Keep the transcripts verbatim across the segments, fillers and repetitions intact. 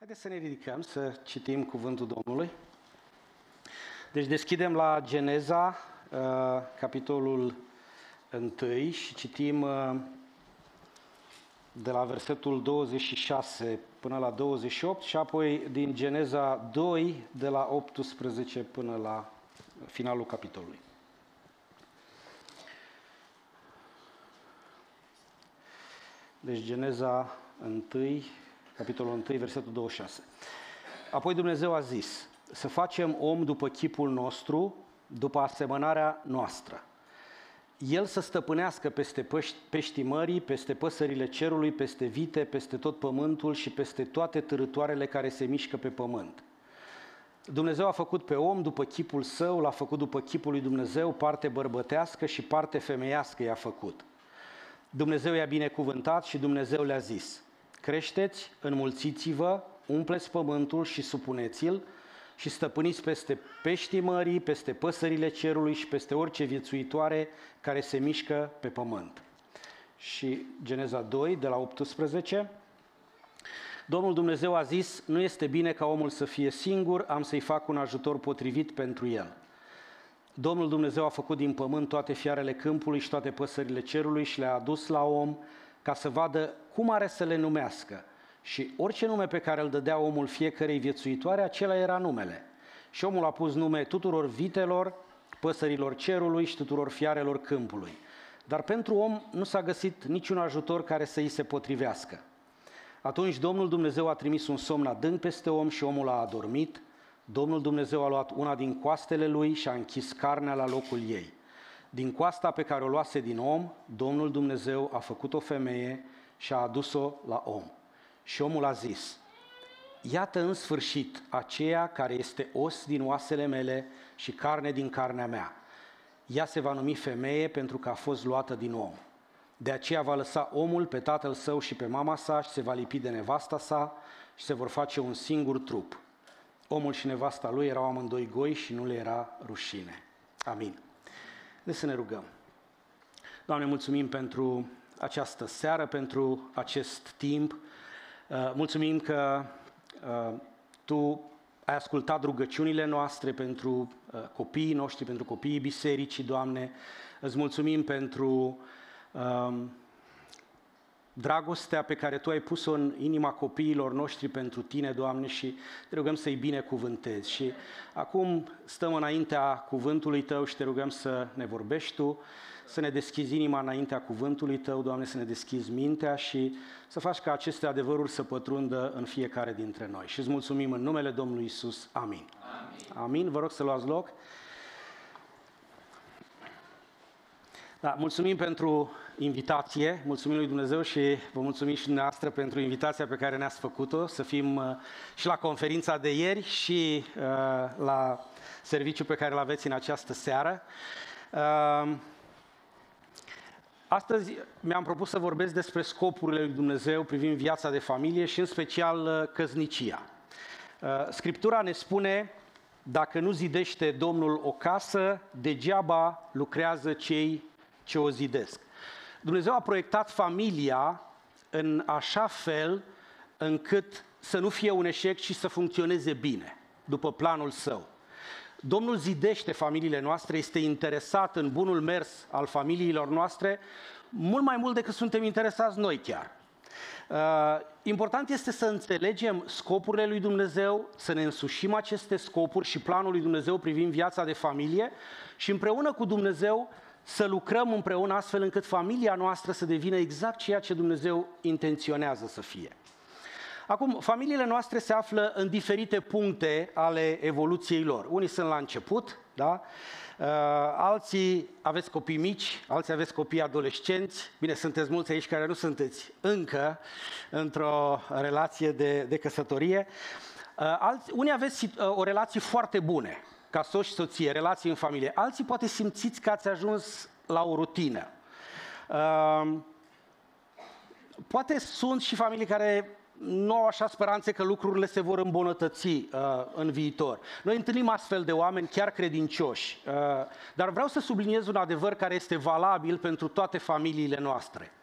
Haideți să ne ridicăm, să citim cuvântul Domnului. Deci deschidem la Geneza, uh, capitolul unu și citim uh, de la versetul douăzeci și șase până la douăzeci și opt și apoi din Geneza doi de la optsprezece până la finalul capitolului. Deci Geneza unu, capitolul unu, versetul douăzeci și șase. Apoi Dumnezeu a zis: să facem om după chipul nostru, după asemănarea noastră. El să stăpânească peste peștii mării, peste păsările cerului, peste vite, peste tot pământul și peste toate târătoarele care se mișcă pe pământ. Dumnezeu a făcut pe om după chipul său, l-a făcut după chipul lui Dumnezeu, parte bărbătească și parte femeiască i-a făcut. Dumnezeu i-a binecuvântat și Dumnezeu le-a zis: creșteți, înmulțiți-vă, umpleți pământul și supuneți-l și stăpâniți peste peștii mării, peste păsările cerului și peste orice viețuitoare care se mișcă pe pământ. Și Geneza doi, de la optsprezece. Domnul Dumnezeu a zis: nu este bine ca omul să fie singur, am să-i fac un ajutor potrivit pentru el. Domnul Dumnezeu a făcut din pământ toate fiarele câmpului și toate păsările cerului și le-a adus la om ca să vadă cum are să le numească. Și orice nume pe care îl dădea omul fiecărei viețuitoare, acela era numele. Și omul a pus nume tuturor vitelor, păsărilor cerului și tuturor fiarelor câmpului. Dar pentru om nu s-a găsit niciun ajutor care să îi se potrivească. Atunci Domnul Dumnezeu a trimis un somn adânc peste om și omul a adormit. Domnul Dumnezeu a luat una din coastele lui și a închis carnea la locul ei. Din coasta pe care o luase din om, Domnul Dumnezeu a făcut o femeie și a adus-o la om. Și omul a zis: iată în sfârșit aceea care este os din oasele mele și carne din carnea mea. Ea se va numi femeie pentru că a fost luată din om. De aceea va lăsa omul pe tatăl său și pe mama sa și se va lipi de nevasta sa și se vor face un singur trup. Omul și nevasta lui erau amândoi goi și nu le era rușine. Amin. Deci să ne rugăm. Doamne, mulțumim pentru această seară, pentru acest timp. Mulțumim că Tu ai ascultat rugăciunile noastre pentru copiii noștri, pentru copiii bisericii, Doamne. Îți mulțumim pentru dragostea pe care Tu ai pus-o în inima copiilor noștri pentru Tine, Doamne, și Te rugăm să-i binecuvântezi. Și acum stăm înaintea cuvântului Tău și Te rugăm să ne vorbești Tu, să ne deschizi inima înaintea cuvântului Tău, Doamne, să ne deschizi mintea și să faci ca aceste adevăruri să pătrundă în fiecare dintre noi. Și îți mulțumim în numele Domnului Iisus. Amin. Amin. Amin. Vă rog să luați loc. Da, mulțumim pentru invitație, mulțumim lui Dumnezeu și vă mulțumim și dumneavoastră pentru invitația pe care ne-ați făcut-o, să fim uh, și la conferința de ieri și uh, la serviciul pe care îl aveți în această seară. Uh, astăzi mi-am propus să vorbesc despre scopurile lui Dumnezeu privind viața de familie și în special uh, căsnicia. Uh, Scriptura ne spune: dacă nu zidește Domnul o casă, degeaba lucrează cei ce o zidesc. Dumnezeu a proiectat familia în așa fel încât să nu fie un eșec și să funcționeze bine, după planul Său. Domnul zidește familiile noastre, este interesat în bunul mers al familiilor noastre, mult mai mult decât suntem interesați noi chiar. Important este să înțelegem scopurile lui Dumnezeu, să ne însușim aceste scopuri și planul lui Dumnezeu privind viața de familie și împreună cu Dumnezeu să lucrăm împreună astfel încât familia noastră să devină exact ceea ce Dumnezeu intenționează să fie. Acum, familiile noastre se află în diferite puncte ale evoluției lor. Unii sunt la început, da? Uh, alții aveți copii mici, alții aveți copii adolescenți. Bine, sunteți mulți aici care nu sunteți încă într-o relație de, de căsătorie. Uh, alții, unii aveți uh, o relație foarte bună, ca soț și soție, relații în familie. Alții poate simțiți că ați ajuns la o rutină. Uh, poate sunt și familii care nu au așa speranțe că lucrurile se vor îmbunătăți uh, în viitor. Noi întâlnim astfel de oameni chiar credincioși, uh, dar vreau să subliniez un adevăr care este valabil pentru toate familiile noastre.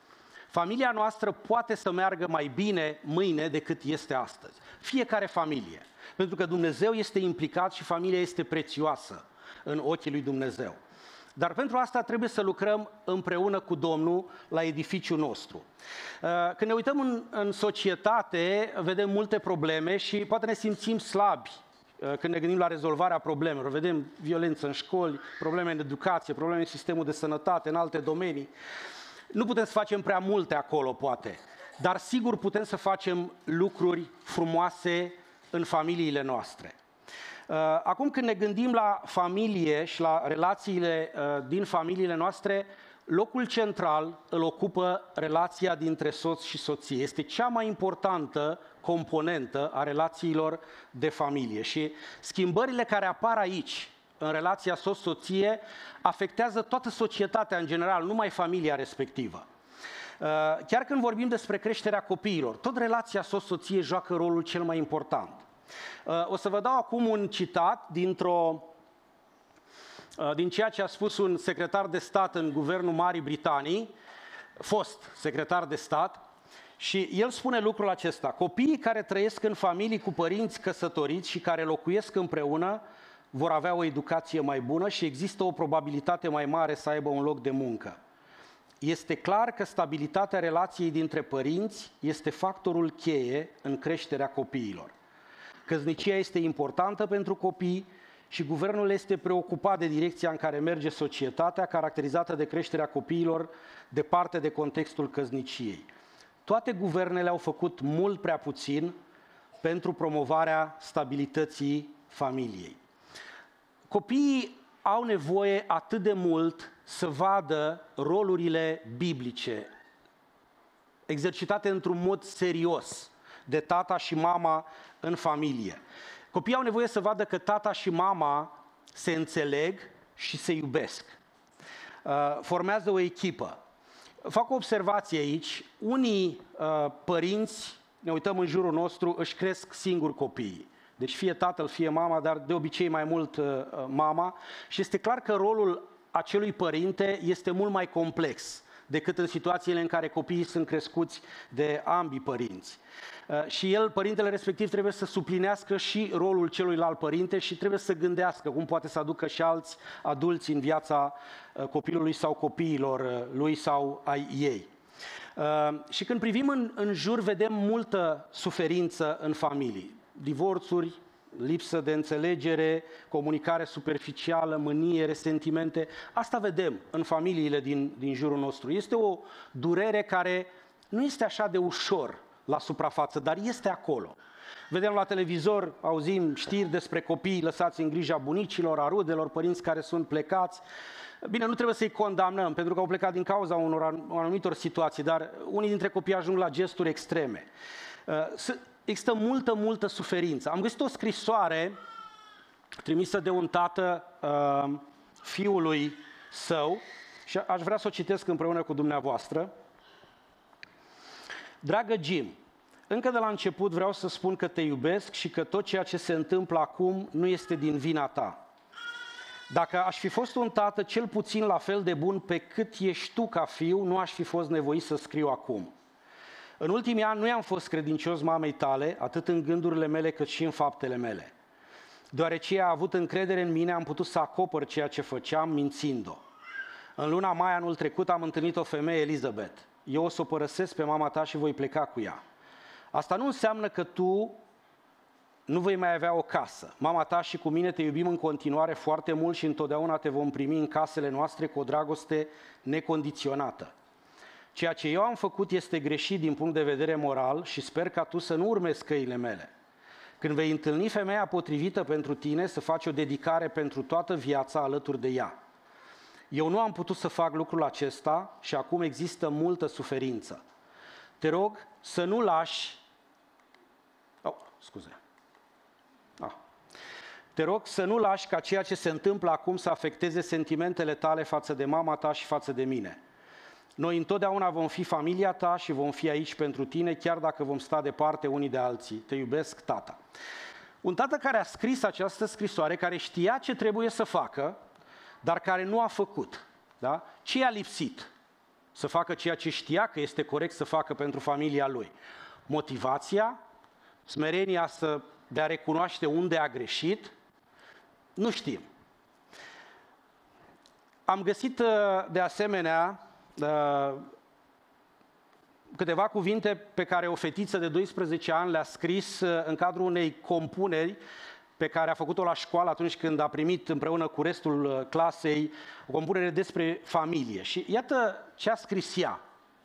Familia noastră poate să meargă mai bine mâine decât este astăzi. Fiecare familie. Pentru că Dumnezeu este implicat și familia este prețioasă în ochii lui Dumnezeu. Dar pentru asta trebuie să lucrăm împreună cu Domnul la edificiul nostru. Când ne uităm în, în societate, vedem multe probleme și poate ne simțim slabi când ne gândim la rezolvarea problemelor. Vedem violență în școli, probleme în educație, probleme în sistemul de sănătate, în alte domenii. Nu putem să facem prea multe acolo, poate, dar sigur putem să facem lucruri frumoase în familiile noastre. Acum când ne gândim la familie și la relațiile din familiile noastre, locul central îl ocupă relația dintre soț și soție. Este cea mai importantă componentă a relațiilor de familie și schimbările care apar aici, în relația soț-soție, afectează toată societatea în general, nu numai familia respectivă. Chiar când vorbim despre creșterea copiilor, tot relația soț-soție joacă rolul cel mai important. O să vă dau acum un citat dintr-o, din ceea ce a spus un secretar de stat în guvernul Marii Britanii, fost secretar de stat, și el spune lucrul acesta: copiii care trăiesc în familii cu părinți căsătoriți și care locuiesc împreună vor avea o educație mai bună și există o probabilitate mai mare să aibă un loc de muncă. Este clar că stabilitatea relației dintre părinți este factorul cheie în creșterea copiilor. Căsnicia este importantă pentru copii și guvernul este preocupat de direcția în care merge societatea, caracterizată de creșterea copiilor departe de contextul căsniciei. Toate guvernele au făcut mult prea puțin pentru promovarea stabilității familiei. Copiii au nevoie atât de mult să vadă rolurile biblice, exercitate într-un mod serios de tata și mama în familie. Copiii au nevoie să vadă că tata și mama se înțeleg și se iubesc. Formează o echipă. Fac o observație aici. Unii părinți, ne uităm în jurul nostru, își cresc singuri copiii. Deci fie tatăl, fie mama, dar de obicei mai mult mama. Și este clar că rolul acelui părinte este mult mai complex decât în situațiile în care copiii sunt crescuți de ambii părinți. Și el, părintele respectiv, trebuie să suplinească și rolul celuilalt părinte și trebuie să gândească cum poate să aducă și alți adulți în viața copilului sau copiilor lui sau ai ei. Și când privim în, în jur, vedem multă suferință în familii. Divorțuri, lipsă de înțelegere, comunicare superficială, mânie, resentimente. Asta vedem în familiile din, din jurul nostru. Este o durere care nu este așa de ușor la suprafață, dar este acolo. Vedem la televizor, auzim știri despre copii lăsați în grija bunicilor, a rudelor, părinți care sunt plecați. Bine, nu trebuie să-i condamnăm, pentru că au plecat din cauza unor anumitor situații, dar unii dintre copii ajung la gesturi extreme. Există multă, multă suferință. Am găsit o scrisoare trimisă de un tată uh, fiului său și aș vrea să o citesc împreună cu dumneavoastră. Dragă Jim, încă de la început vreau să spun că te iubesc și că tot ceea ce se întâmplă acum nu este din vina ta. Dacă aș fi fost un tată cel puțin la fel de bun pe cât ești tu ca fiu, nu aș fi fost nevoit să scriu acum. În ultimii ani nu i-am fost credincios mamei tale, atât în gândurile mele cât și în faptele mele. Deoarece ea a avut încredere în mine, am putut să acopăr ceea ce făceam mințind-o. În luna mai anul trecut am întâlnit o femeie, Elizabeth. Eu o să o părăsesc pe mama ta și voi pleca cu ea. Asta nu înseamnă că tu nu vei mai avea o casă. Mama ta și cu mine te iubim în continuare foarte mult și întotdeauna te vom primi în casele noastre cu o dragoste necondiționată. Ceea ce eu am făcut este greșit din punct de vedere moral și sper ca tu să nu urmezi căile mele. Când vei întâlni femeia potrivită pentru tine, să faci o dedicare pentru toată viața alături de ea. Eu nu am putut să fac lucrul acesta și acum există multă suferință. Te rog să nu lași... Oh, scuze. Ah. Te rog să nu lași ca ceea ce se întâmplă acum să afecteze sentimentele tale față de mama ta și față de mine. Noi întotdeauna vom fi familia ta și vom fi aici pentru tine, chiar dacă vom sta departe unii de alții. Te iubesc, tata. Un tată care a scris această scrisoare, care știa ce trebuie să facă, dar care nu a făcut. Da? Ce i-a lipsit? să facă ceea ce știa că este corect să facă pentru familia lui. Motivația, smerenia să, de a recunoaște unde a greșit, nu știm. Am găsit de asemenea câteva cuvinte pe care o fetiță de doisprezece ani le-a scris în cadrul unei compuneri pe care a făcut-o la școală atunci când a primit împreună cu restul clasei o compunere despre familie. Și iată ce a scris ea.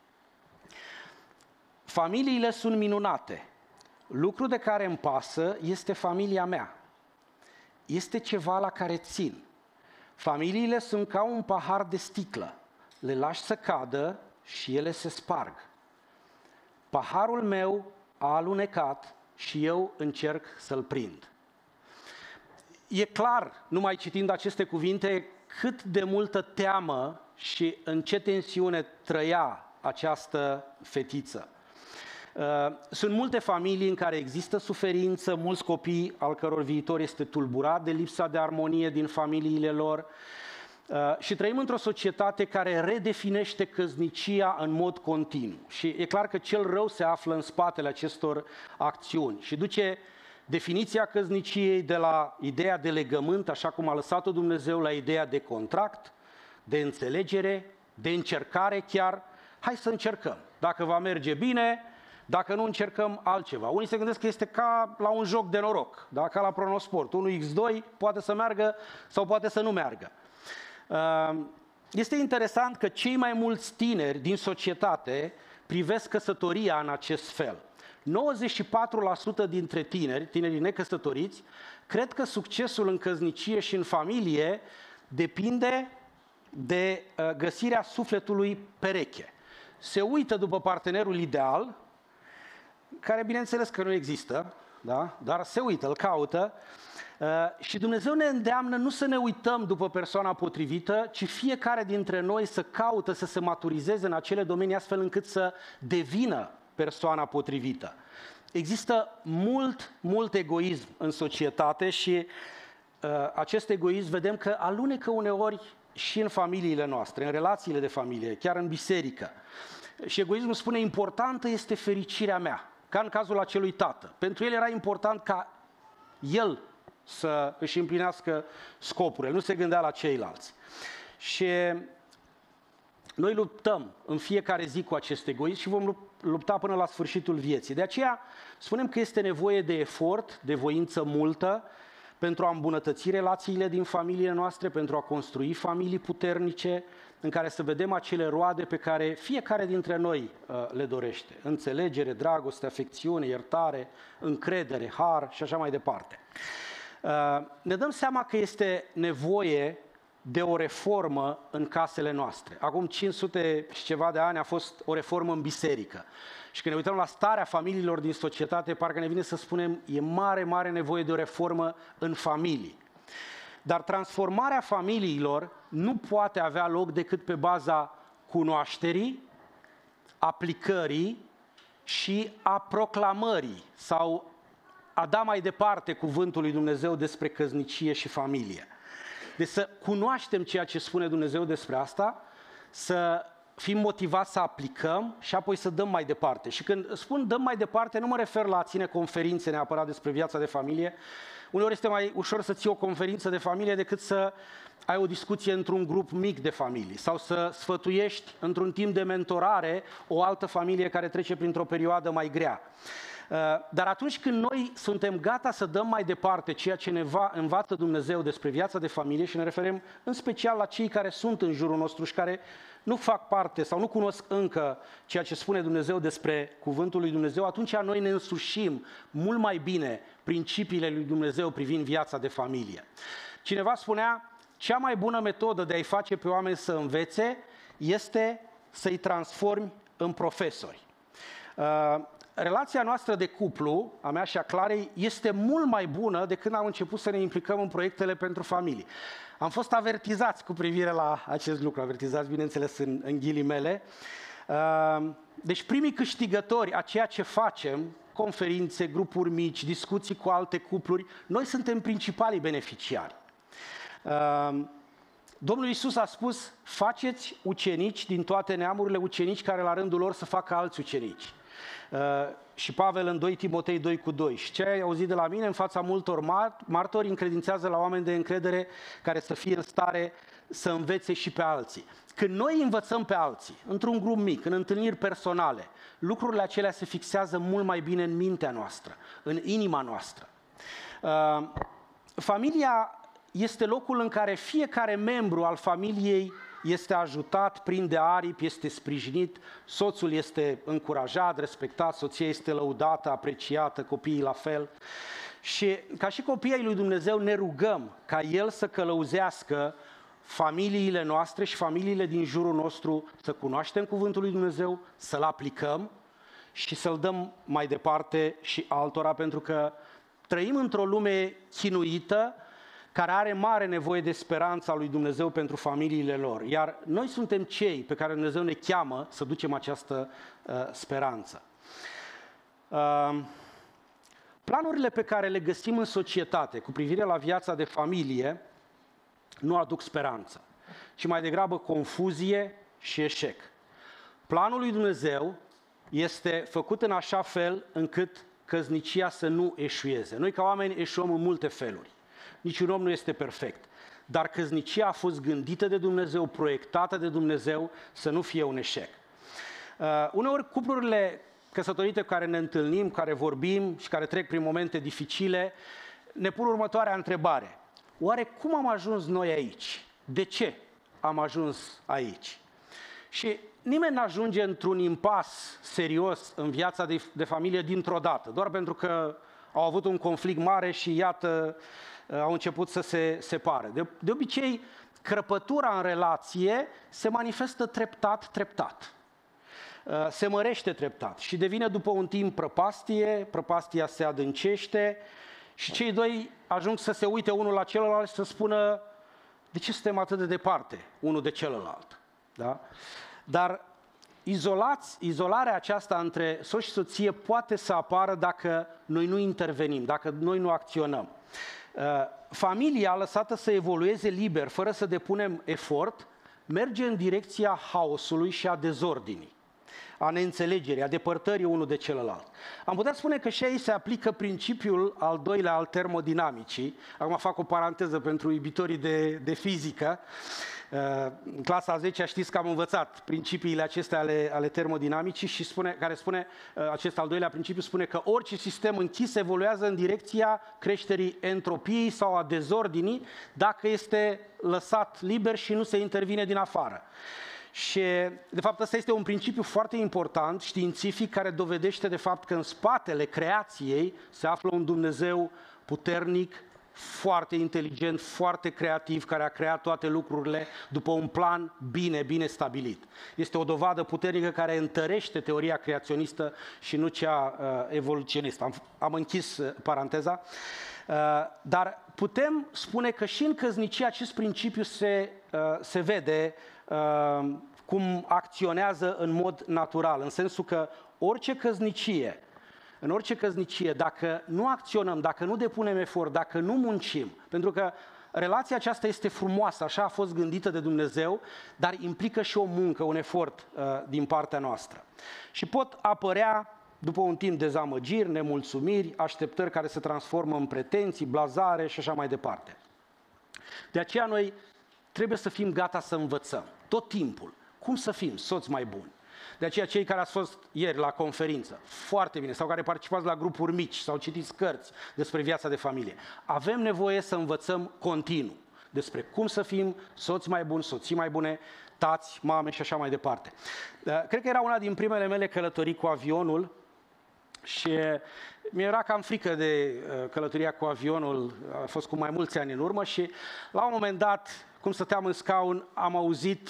Familiile sunt minunate. Lucru de care îmi pasă este familia mea. Este ceva la care țin. Familiile sunt ca un pahar de sticlă. Le lași să cadă și ele se sparg. Paharul meu a alunecat și eu încerc să-l prind. E clar, numai citind aceste cuvinte, cât de multă teamă și în ce tensiune trăia această fetiță. Sunt multe familii în care există suferință, mulți copii al căror viitor este tulburat de lipsa de armonie din familiile lor și trăim într-o societate care redefinește căsnicia în mod continuu. Și e clar că cel rău se află în spatele acestor acțiuni și duce definiția căsniciei de la ideea de legământ, așa cum a lăsat-o Dumnezeu, la ideea de contract, de înțelegere, de încercare chiar. Hai să încercăm. Dacă va merge bine, dacă nu încercăm altceva. Unii se gândesc că este ca la un joc de noroc, da? Ca la pronosport. unu la doi poate să meargă sau poate să nu meargă. Este interesant că cei mai mulți tineri din societate privesc căsătoria în acest fel. nouăzeci și patru la sută dintre tineri, tinerii necăsătoriți, cred că succesul în căsnicie și în familie depinde de găsirea sufletului pereche. Se uită după partenerul ideal, care bineînțeles că nu există, da? Dar se uită, îl caută și Dumnezeu ne îndeamnă nu să ne uităm după persoana potrivită, ci fiecare dintre noi să caută să se maturizeze în acele domenii astfel încât să devină persoana potrivită. Există mult, mult egoism în societate și uh, acest egoism vedem că alunecă uneori și în familiile noastre, în relațiile de familie, chiar în biserică. Și egoismul spune, importantă este fericirea mea, ca în cazul acelui tată. Pentru el era important ca el să își împlinească scopurile, nu se gândea la ceilalți. Și noi luptăm în fiecare zi cu acest egoism și vom lupta până la sfârșitul vieții. De aceea spunem că este nevoie de efort, de voință multă pentru a îmbunătăți relațiile din familiile noastre, pentru a construi familii puternice în care să vedem acele roade pe care fiecare dintre noi uh, le dorește. Înțelegere, dragoste, afecțiune, iertare, încredere, har și așa mai departe. Uh, ne dăm seama că este nevoie de o reformă în casele noastre. Acum cinci sute și ceva de ani a fost o reformă în biserică. Și când ne uităm la starea familiilor din societate, parcă ne vine să spunem, e mare, mare nevoie de o reformă în familii. Dar transformarea familiilor nu poate avea loc decât pe baza cunoașterii, aplicării și a proclamării sau a da mai departe cuvântul lui Dumnezeu despre căsnicie și familie. Deci să cunoaștem ceea ce spune Dumnezeu despre asta, să fim motivați să aplicăm și apoi să dăm mai departe. Și când spun dăm mai departe, nu mă refer la a ține conferințe neapărat despre viața de familie. Uneori este mai ușor să ții o conferință de familie decât să ai o discuție într-un grup mic de familii sau să sfătuiești într-un timp de mentorare o altă familie care trece printr-o perioadă mai grea. Dar atunci când noi suntem gata să dăm mai departe ceea ce ne va, învață Dumnezeu despre viața de familie și ne referim în special la cei care sunt în jurul nostru și care nu fac parte sau nu cunosc încă ceea ce spune Dumnezeu despre cuvântul lui Dumnezeu, atunci noi ne însușim mult mai bine principiile lui Dumnezeu privind viața de familie. Cineva spunea, cea mai bună metodă de a-i face pe oameni să învețe este să-i transformi în profesori. Relația noastră de cuplu, a mea și a Clarei, este mult mai bună de când am început să ne implicăm în proiectele pentru familii. Am fost avertizați cu privire la acest lucru, avertizați, bineînțeles, în, în ghilimele. Deci primii câștigători a ceea ce facem, conferințe, grupuri mici, discuții cu alte cupluri, noi suntem principalii beneficiari. Domnul Iisus a spus, faceți ucenici din toate neamurile, ucenici care la rândul lor să facă alți ucenici. Uh, și Pavel în doi Timotei doi cu doi. Și ce ai auzit de la mine în fața multor martori, încredințează la oameni de încredere care să fie în stare să învețe și pe alții. Când noi învățăm pe alții, într-un grup mic, în întâlniri personale, lucrurile acelea se fixează mult mai bine în mintea noastră, în inima noastră. Uh, familia este locul în care fiecare membru al familiei este ajutat, prinde aripi, este sprijinit, soțul este încurajat, respectat, soția este lăudată, apreciată, copiii la fel. Și ca și copiii lui Dumnezeu ne rugăm ca El să călăuzească familiile noastre și familiile din jurul nostru, să cunoaștem cuvântul lui Dumnezeu, să-l aplicăm și să-l dăm mai departe și altora, pentru că trăim într-o lume chinuită, care are mare nevoie de speranța lui Dumnezeu pentru familiile lor. Iar noi suntem cei pe care Dumnezeu ne cheamă să ducem această uh, speranță. Uh, planurile pe care le găsim în societate cu privire la viața de familie nu aduc speranță, ci mai degrabă confuzie și eșec. Planul lui Dumnezeu este făcut în așa fel încât căsnicia să nu eșueze. Noi ca oameni eșuăm în multe feluri. Niciun om nu este perfect, dar căsnicia a fost gândită de Dumnezeu, proiectată de Dumnezeu să nu fie un eșec. Uh, uneori cuplurile căsătorite cu care ne întâlnim, care vorbim și care trec prin momente dificile, ne pun următoarea întrebare. Oare cum am ajuns noi aici? De ce am ajuns aici? Și nimeni nu ajunge într-un impas serios în viața de, de familie dintr-o dată, doar pentru că au avut un conflict mare și iată, au început să se separe. De, de obicei, crăpătura în relație se manifestă treptat, treptat. Se mărește treptat și devine după un timp prăpastie, prăpastia se adâncește și cei doi ajung să se uite unul la celălalt și să spună de ce suntem atât de departe unul de celălalt. Da? Dar izolați, izolarea aceasta între soț și soție poate să apară dacă noi nu intervenim, dacă noi nu acționăm. Familia lăsată să evolueze liber, fără să depunem efort, merge în direcția haosului și a dezordinii, a neînțelegerii, a depărtării unul de celălalt. Am putea spune că și aici se aplică principiul al doilea al termodinamicii. Acum fac o paranteză pentru iubitorii de, de fizică. În clasa a zecea știți că am învățat principiile acestea ale, ale termodinamicii și spune, care spune, acest al doilea principiu spune că orice sistem închis evoluează în direcția creșterii entropiei sau a dezordinii dacă este lăsat liber și nu se intervine din afară. Și, de fapt, ăsta este un principiu foarte important, științific, care dovedește, de fapt, că în spatele creației se află un Dumnezeu puternic, foarte inteligent, foarte creativ, care a creat toate lucrurile după un plan bine, bine stabilit. Este o dovadă puternică care întărește teoria creaționistă și nu cea uh, evoluționistă. Am, am închis uh, paranteza. Uh, dar putem spune că și în căsnicie acest principiu se, uh, se vede uh, cum acționează în mod natural, în sensul că orice căsnicie, în orice căsnicie, dacă nu acționăm, dacă nu depunem efort, dacă nu muncim, pentru că relația aceasta este frumoasă, așa a fost gândită de Dumnezeu, dar implică și o muncă, un efort uh, din partea noastră. Și pot apărea, după un timp, dezamăgiri, nemulțumiri, așteptări care se transformă în pretenții, blazare și așa mai departe. De aceea noi trebuie să fim gata să învățăm, tot timpul, cum să fim soți mai buni. De aceea cei care ați fost ieri la conferință, foarte bine, sau care participați la grupuri mici sau citiți cărți despre viața de familie, avem nevoie să învățăm continuu despre cum să fim soți mai buni, soții mai bune, tați, mame și așa mai departe. Cred că era una din primele mele călătorii cu avionul și mi-era cam frică de călătoria cu avionul, a fost cu mai mulți ani în urmă și la un moment dat, cum stăteam în scaun, am auzit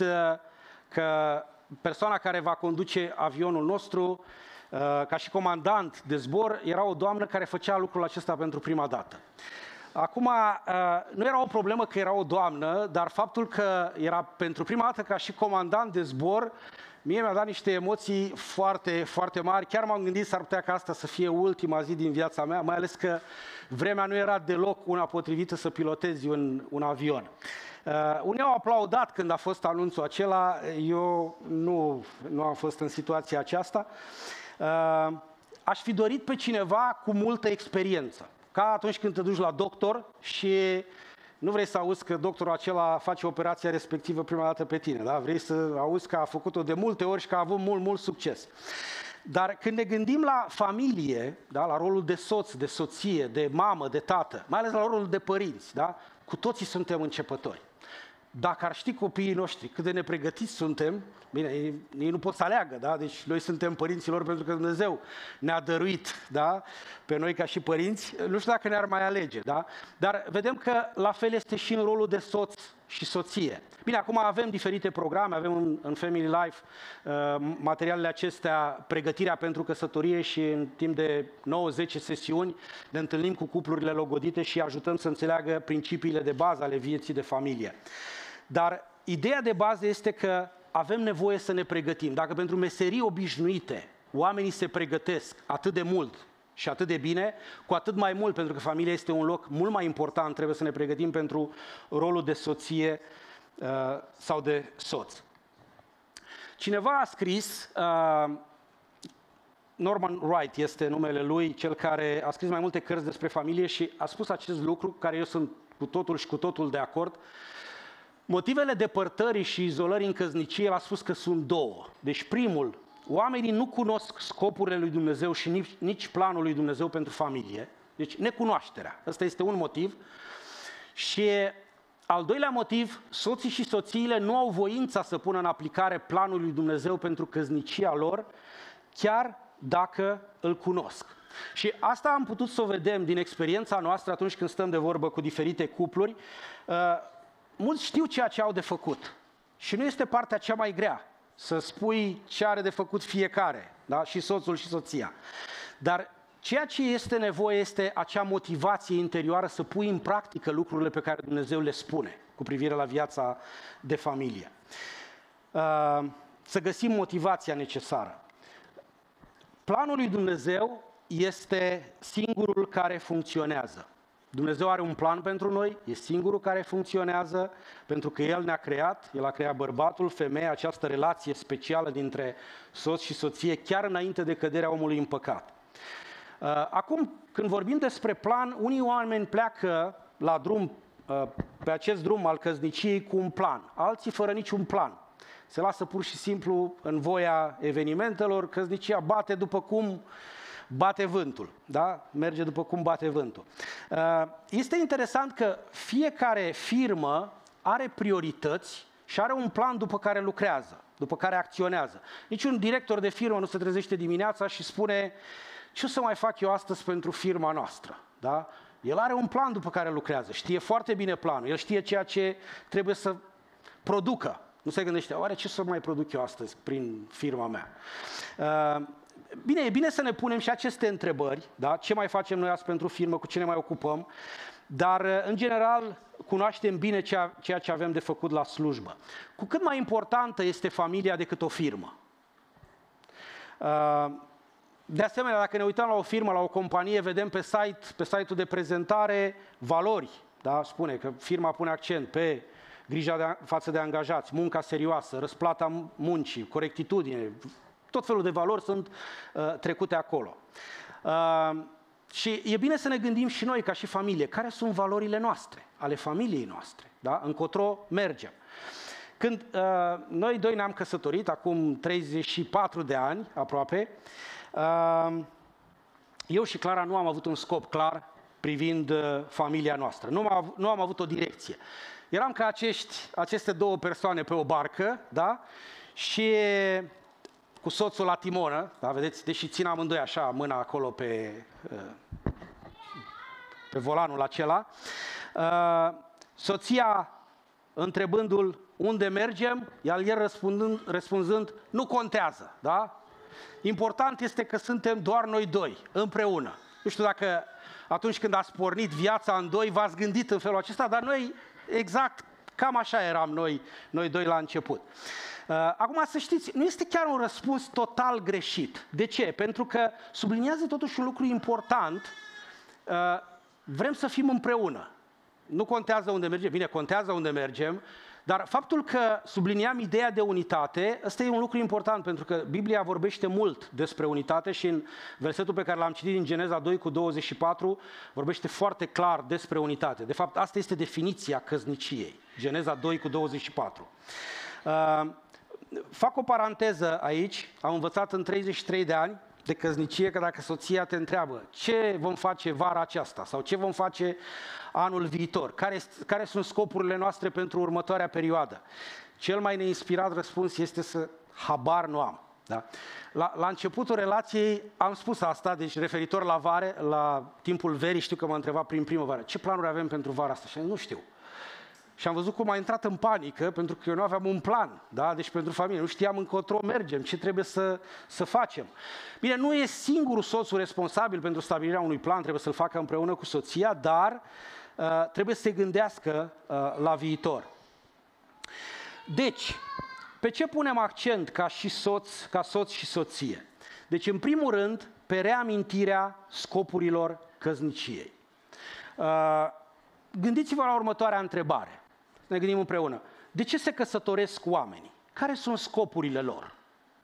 că persoana care va conduce avionul nostru, ca și comandant de zbor, era o doamnă care făcea lucrul acesta pentru prima dată. Acum, nu era o problemă că era o doamnă, dar faptul că era pentru prima dată ca și comandant de zbor, Mie mi-a dat niște emoții foarte, foarte mari. Chiar m-am gândit, s-ar putea ca asta să fie ultima zi din viața mea, mai ales că vremea nu era deloc una potrivită să pilotezi un, un avion. Uh, unii au aplaudat când a fost anunțul acela, eu nu, nu am fost în situația aceasta. Uh, aș fi dorit pe cineva cu multă experiență, ca atunci când te duci la doctor și nu vrei să auzi că doctorul acela face operația respectivă prima dată pe tine, da? Vrei să auzi că a făcut-o de multe ori și că a avut mult, mult succes. Dar când ne gândim la familie, da? La rolul de soț, de soție, de mamă, de tată, mai ales la rolul de părinți, da? Cu toții suntem începători. Dacă ar ști copiii noștri cât de nepregătiți suntem, bine, ei, ei nu pot să aleagă, da? Deci noi suntem părinților pentru că Dumnezeu ne-a dăruit, da? Pe noi ca și părinți, nu știu dacă ne-ar mai alege, da? Dar vedem că la fel este și în rolul de soț și soție. Bine, acum avem diferite programe, avem în, în Family Life uh, materialele acestea, pregătirea pentru căsătorie și în timp de nouă zece sesiuni ne întâlnim cu cuplurile logodite și ajutăm să înțeleagă principiile de bază ale vieții de familie. Dar ideea de bază este că avem nevoie să ne pregătim. Dacă pentru meserii obișnuite oamenii se pregătesc atât de mult și atât de bine, cu atât mai mult, pentru că familia este un loc mult mai important, trebuie să ne pregătim pentru rolul de soție uh, sau de soț. Cineva a scris, uh, Norman Wright este numele lui, cel care a scris mai multe cărți despre familie și a spus acest lucru, care eu sunt cu totul și cu totul de acord. Motivele depărtării și izolării în căsnicie, el a spus că sunt două. Deci primul, oamenii nu cunosc scopurile lui Dumnezeu și nici, nici planul lui Dumnezeu pentru familie. Deci necunoașterea. Ăsta este un motiv. Și al doilea motiv, soții și soțiile nu au voința să pună în aplicare planul lui Dumnezeu pentru căsnicia lor, chiar dacă îl cunosc. Și asta am putut să o vedem din experiența noastră atunci când stăm de vorbă cu diferite cupluri. Mulți știu ceea ce au de făcut și nu este partea cea mai grea să spui ce are de făcut fiecare, da? Și soțul și soția. Dar ceea ce este nevoie este acea motivație interioară să pui în practică lucrurile pe care Dumnezeu le spune cu privire la viața de familie. Să găsim motivația necesară. Planul lui Dumnezeu este singurul care funcționează. Dumnezeu are un plan pentru noi, e singurul care funcționează, pentru că El ne-a creat, El a creat bărbatul, femeia, această relație specială dintre soț și soție, chiar înainte de căderea omului în păcat. Acum, când vorbim despre plan, unii oameni pleacă la drum, pe acest drum al căsniciei cu un plan, alții fără niciun plan. Se lasă pur și simplu în voia evenimentelor, căsnicia bate după cum bate vântul, da? Merge după cum bate vântul. Este interesant că fiecare firmă are priorități și are un plan după care lucrează, după care acționează. Niciun director de firmă nu se trezește dimineața și spune: ce o să mai fac eu astăzi pentru firma noastră? Da? El are un plan după care lucrează, știe foarte bine planul, el știe ceea ce trebuie să producă. Nu se gândește: oare ce să mai produc eu astăzi prin firma mea? Bine, e bine să ne punem și aceste întrebări, da? Ce mai facem noi azi pentru firmă, cu ce ne mai ocupăm, dar, în general, cunoaștem bine ceea, ceea ce avem de făcut la slujbă. Cu cât mai importantă este familia decât o firmă. De asemenea, dacă ne uităm la o firmă, la o companie, vedem pe site, pe site-ul de prezentare valori, da? Spune că firma pune accent pe grija de, față de angajați, munca serioasă, răsplata muncii, corectitudine. Tot felul de valori sunt uh, trecute acolo. Uh, și e bine să ne gândim și noi, ca și familie, care sunt valorile noastre, ale familiei noastre, da? Încotro mergem. Când uh, noi doi ne-am căsătorit, acum treizeci și patru de ani aproape, uh, eu și Clara nu am avut un scop clar privind uh, familia noastră. Nu am, nu am avut o direcție. Eram ca acești, aceste două persoane pe o barcă, da? Și cu soțul la timonă, da, vedeți, deși țin amândoi așa mâna acolo pe, pe volanul acela, soția întrebându-l unde mergem, iar el răspunzând, răspunzând nu contează, da? Important este că suntem doar noi doi, împreună. Nu știu dacă atunci când ați pornit viața în doi v-ați gândit în felul acesta, dar noi exact Cam așa eram noi, noi doi la început. Acum să știți, nu este chiar un răspuns total greșit. De ce? Pentru că subliniază totuși un lucru important. Vrem să fim împreună. Nu contează unde mergem, bine, contează unde mergem, dar faptul că subliniam ideea de unitate, ăsta e un lucru important, pentru că Biblia vorbește mult despre unitate și în versetul pe care l-am citit din Geneza doi cu douăzeci și patru vorbește foarte clar despre unitate. De fapt, asta este definiția căsniciei. Geneza doi cu douăzeci și patru. Uh, fac o paranteză aici, am învățat în treizeci și trei de ani de căsnicie că dacă soția te întreabă ce vom face vara aceasta sau ce vom face anul viitor, care, care sunt scopurile noastre pentru următoarea perioadă, cel mai neinspirat răspuns este să habar nu am. Da? La, la începutul relației am spus asta, deci referitor la vare, la timpul verii, știu că m-a întrebat prin primăvară, ce planuri avem pentru vara asta? Și nu știu. Și am văzut cum a intrat în panică, pentru că eu nu aveam un plan, da? Deci pentru familie, nu știam încotro mergem, ce trebuie să, să facem. Bine, nu e singurul soțul responsabil pentru stabilirea unui plan, trebuie să-l facă împreună cu soția, dar uh, trebuie să se gândească uh, la viitor. Deci, pe ce punem accent ca și soț, ca soț și soție? Deci, în primul rând, pe reamintirea scopurilor căsniciei. Uh, gândiți-vă la următoarea întrebare. Ne gândim împreună. De ce se căsătoresc oamenii? Care sunt scopurile lor?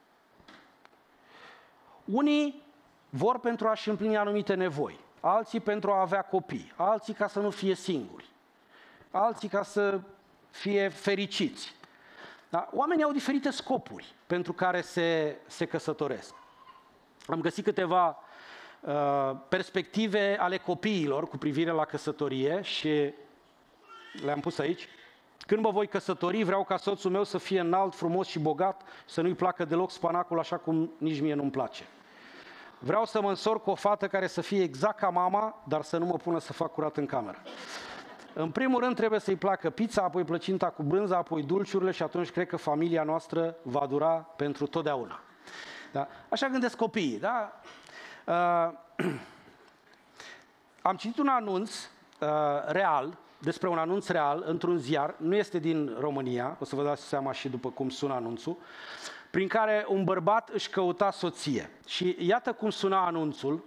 Unii vor pentru a-și împlini anumite nevoi, alții pentru a avea copii, alții ca să nu fie singuri, alții ca să fie fericiți. Da? Oamenii au diferite scopuri pentru care se, se căsătoresc. Am găsit câteva uh, perspective ale copiilor cu privire la căsătorie și le-am pus aici. Când mă voi căsători, vreau ca soțul meu să fie înalt, frumos și bogat, să nu-i placă deloc spanacul așa cum nici mie nu-mi place. Vreau să mă însor cu o fată care să fie exact ca mama, dar să nu mă pună să fac curat în cameră. În primul rând trebuie să-i placă pizza, apoi plăcinta cu brânza, apoi dulciurile și atunci cred că familia noastră va dura pentru totdeauna. Da? Așa gândesc copiii. Da? Uh, am citit un anunț uh, real, despre un anunț real, într-un ziar, nu este din România, o să vă dați seama și după cum sună anunțul, prin care un bărbat își căuta soție. Și iată cum suna anunțul.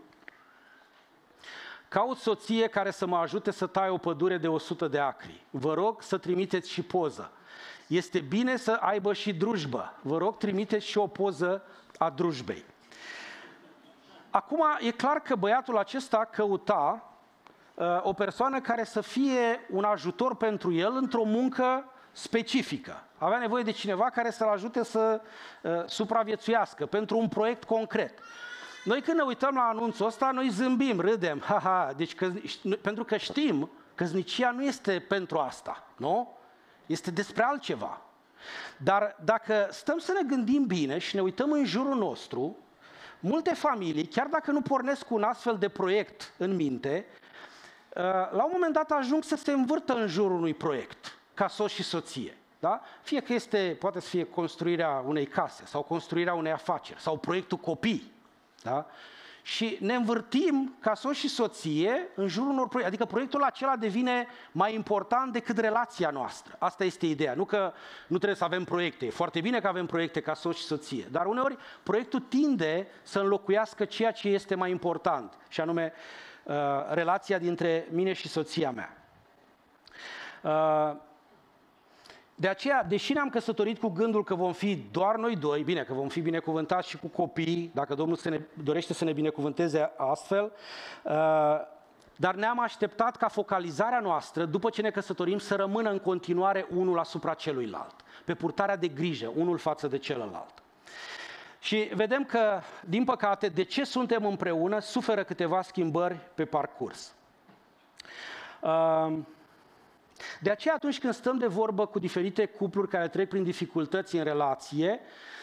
Caut soție care să mă ajute să tai o pădure de o sută de acri. Vă rog să trimiteți și poză. Este bine să aibă și drujbă. Vă rog, trimiteți și o poză a drujbei. Acum, e clar că băiatul acesta căuta uh, o persoană care să fie un ajutor pentru el într-o muncă specifică. Avea nevoie de cineva care să-l ajute să uh, supraviețuiască pentru un proiect concret. Noi când ne uităm la anunțul ăsta, noi zâmbim, râdem, ha-ha, deci că, pentru că știm că căsnicia nu este pentru asta, nu? Este despre altceva. Dar dacă stăm să ne gândim bine și ne uităm în jurul nostru, multe familii, chiar dacă nu pornesc cu un astfel de proiect în minte, la un moment dat ajung să se învârtă în jurul unui proiect, ca soț și soție. Da? Fie că este, poate să fie construirea unei case sau construirea unei afaceri sau proiectul copii. Da? Și ne învârtim ca soț și soție în jurul unor proiecte. Adică proiectul acela devine mai important decât relația noastră. Asta este ideea. Nu că nu trebuie să avem proiecte. E foarte bine că avem proiecte ca soț și soție. Dar uneori proiectul tinde să înlocuiască ceea ce este mai important. Și anume uh, relația dintre mine și soția mea. Uh, De aceea, deși ne-am căsătorit cu gândul că vom fi doar noi doi, bine, că vom fi binecuvântați și cu copii, dacă Domnul se ne, dorește să ne binecuvânteze astfel, uh, dar ne-am așteptat ca focalizarea noastră, după ce ne căsătorim, să rămână în continuare unul asupra celuilalt, pe purtarea de grijă, unul față de celălalt. Și vedem că, din păcate, de ce suntem împreună, suferă câteva schimbări pe parcurs. Uh, De aceea, atunci când stăm de vorbă cu diferite cupluri care trec prin dificultăți în relație,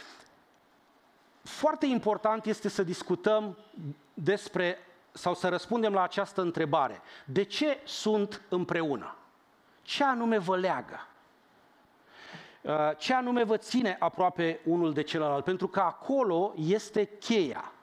foarte important este să discutăm despre, sau să răspundem la această întrebare. De ce sunt împreună? Ce anume vă leagă? Ce anume vă ține aproape unul de celălalt? Pentru că acolo este cheia.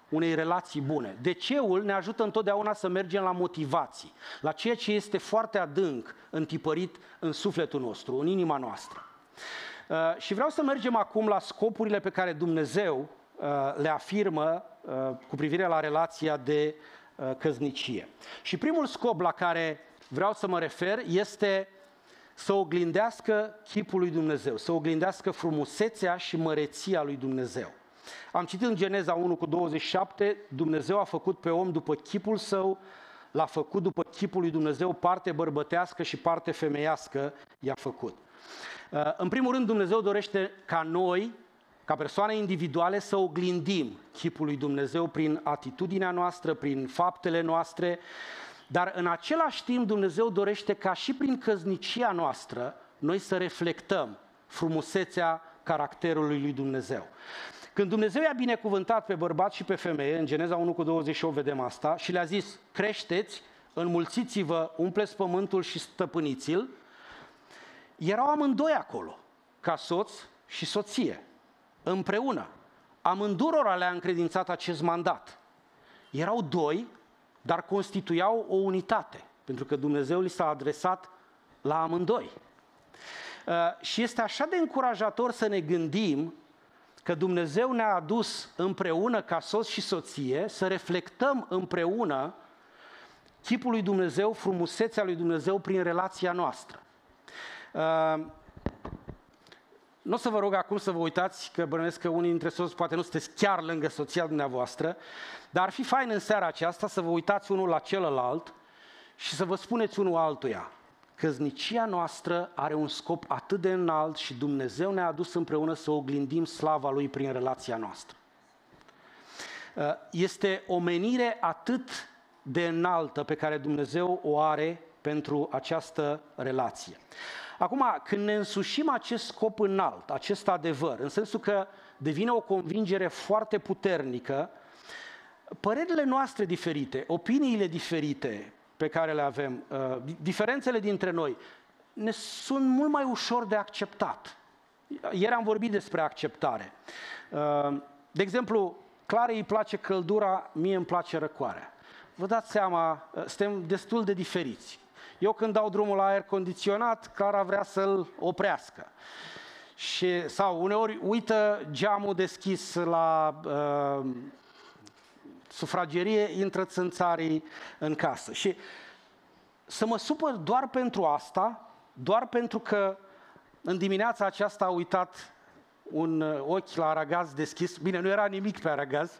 unei relații bune. De ceul ne ajută întotdeauna să mergem la motivații, la ceea ce este foarte adânc întipărit în sufletul nostru, în inima noastră. Uh, și vreau să mergem acum la scopurile pe care Dumnezeu uh, le afirmă uh, cu privire la relația de uh, căsnicie. Și primul scop la care vreau să mă refer este să oglindească chipul lui Dumnezeu, să oglindească frumusețea și măreția lui Dumnezeu. Am citit în Geneza unu cu douăzeci și șapte, Dumnezeu a făcut pe om după chipul său, l-a făcut după chipul lui Dumnezeu, parte bărbătească și parte femeiască i-a făcut. În primul rând, Dumnezeu dorește ca noi, ca persoane individuale, să oglindim chipul lui Dumnezeu prin atitudinea noastră, prin faptele noastre, dar în același timp Dumnezeu dorește ca și prin căsnicia noastră noi să reflectăm frumusețea caracterului lui Dumnezeu. Când Dumnezeu i-a binecuvântat pe bărbat și pe femeie, în Geneza unu cu douăzeci și opt vedem asta, și le-a zis, creșteți, înmulțiți-vă, umpleți pământul și stăpâniți-l, erau amândoi acolo, ca soț și soție, împreună. Amândurora le-a încredințat acest mandat. Erau doi, dar constituiau o unitate, pentru că Dumnezeu li s-a adresat la amândoi. Uh, și este așa de încurajator să ne gândim că Dumnezeu ne-a adus împreună ca soț și soție, să reflectăm împreună chipul lui Dumnezeu, frumusețea lui Dumnezeu prin relația noastră. Uh, nu o să vă rog acum să vă uitați, că bănuiesc că unii dintre soți poate nu sunteți chiar lângă soția dumneavoastră, dar ar fi fain în seara aceasta să vă uitați unul la celălalt și să vă spuneți unul altuia: căsnicia noastră are un scop atât de înalt și Dumnezeu ne-a adus împreună să oglindim slava Lui prin relația noastră. Este o menire atât de înaltă pe care Dumnezeu o are pentru această relație. Acum, când ne însușim acest scop înalt, acest adevăr, în sensul că devine o convingere foarte puternică, părerile noastre diferite, opiniile diferite pe care le avem, diferențele dintre noi, ne sunt mult mai ușor de acceptat. Ieri am vorbit despre acceptare. De exemplu, Clarei îi place căldura, mie îmi place răcoarea. Vă dați seama, suntem destul de diferiți. Eu când dau drumul la aer condiționat, Clara vrea să-l oprească. Și, sau uneori uită geamul deschis la uh, sufragerie, intră țânțarii în casă. Și să mă supăr doar pentru asta, doar pentru că în dimineața aceasta a uitat un ochi la aragaz deschis. Bine, nu era nimic pe aragaz.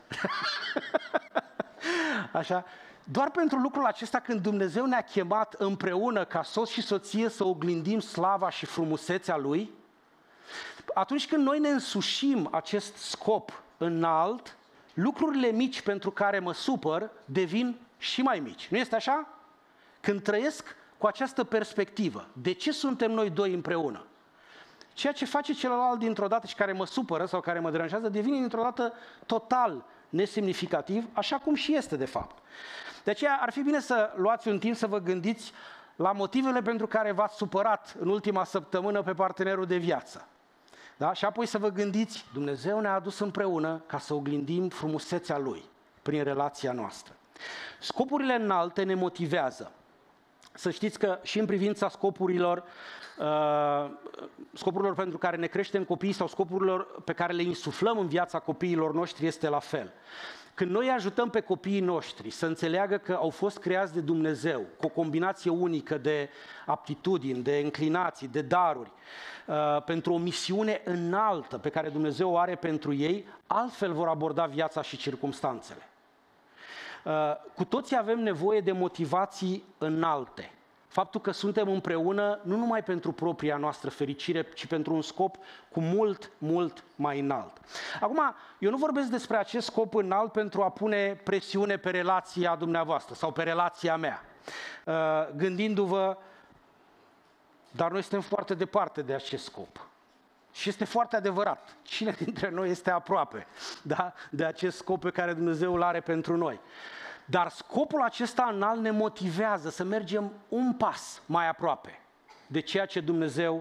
Așa. Doar pentru lucrul acesta, când Dumnezeu ne-a chemat împreună ca soț și soție să oglindim slava și frumusețea Lui, atunci când noi ne însușim acest scop înalt, lucrurile mici pentru care mă supăr devin și mai mici. Nu este așa? Când trăiesc cu această perspectivă, de ce suntem noi doi împreună? Ceea ce face celălalt dintr-o dată și care mă supără sau care mă deranjează, devine dintr-o dată total nesemnificativ, așa cum și este de fapt. De aceea ar fi bine să luați un timp să vă gândiți la motivele pentru care v-ați supărat în ultima săptămână pe partenerul de viață. Da? Și apoi să vă gândiți, Dumnezeu ne-a adus împreună ca să oglindim frumusețea Lui prin relația noastră. Scopurile înalte ne motivează. Să știți că și în privința scopurilor, uh, scopurilor pentru care ne creștem copiii sau scopurilor pe care le insuflăm în viața copiilor noștri este la fel. Când noi ajutăm pe copiii noștri să înțeleagă că au fost creați de Dumnezeu cu o combinație unică de aptitudini, de înclinații, de daruri, uh, pentru o misiune înaltă pe care Dumnezeu o are pentru ei, altfel vor aborda viața și circumstanțele. Uh, cu toții avem nevoie de motivații înalte. Faptul că suntem împreună nu numai pentru propria noastră fericire, ci pentru un scop cu mult, mult mai înalt. Acum, eu nu vorbesc despre acest scop înalt pentru a pune presiune pe relația dumneavoastră sau pe relația mea, uh, gândindu-vă, dar noi suntem foarte departe de acest scop. Și este foarte adevărat. Cine dintre noi este aproape, da, de acest scop pe care Dumnezeu îl are pentru noi? Dar scopul acesta înalt ne motivează să mergem un pas mai aproape de ceea ce Dumnezeu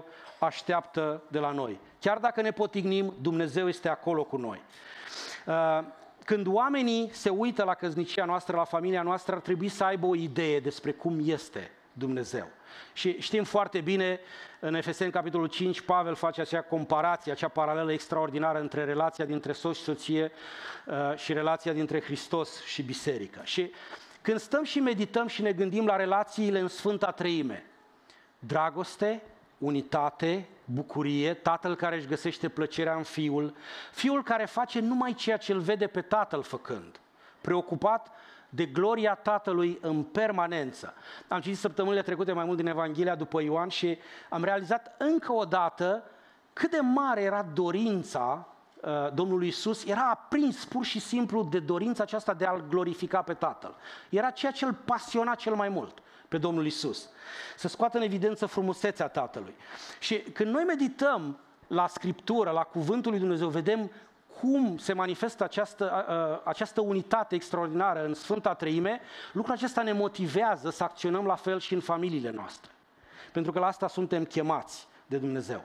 așteaptă de la noi. Chiar dacă ne potignim, Dumnezeu este acolo cu noi. când oamenii se uită la căsnicia noastră, la familia noastră, ar trebui să aibă o idee despre cum este Dumnezeu. Și știm foarte bine, în Efeseni, capitolul cinci, Pavel face acea comparație, acea paralelă extraordinară între relația dintre soț și soție uh, și relația dintre Hristos și biserică. Și când stăm și medităm și ne gândim la relațiile în Sfânta Treime, dragoste, unitate, bucurie, tatăl care își găsește plăcerea în fiul, fiul care face numai ceea ce îl vede pe tatăl făcând, preocupat de gloria Tatălui în permanență. Am citit săptămânile trecute mai mult din Evanghelia după Ioan și am realizat încă o dată cât de mare era dorința uh, Domnului Iisus, era aprins pur și simplu de dorința aceasta de a-L glorifica pe Tatăl. Era ceea ce îl pasiona cel mai mult pe Domnul Iisus, să scoată în evidență frumusețea Tatălui. Și când noi medităm la Scriptură, la Cuvântul lui Dumnezeu, vedem cum se manifestă această, această unitate extraordinară în Sfânta Treime, lucrul acesta ne motivează să acționăm la fel și în familiile noastre. Pentru că la asta suntem chemați de Dumnezeu.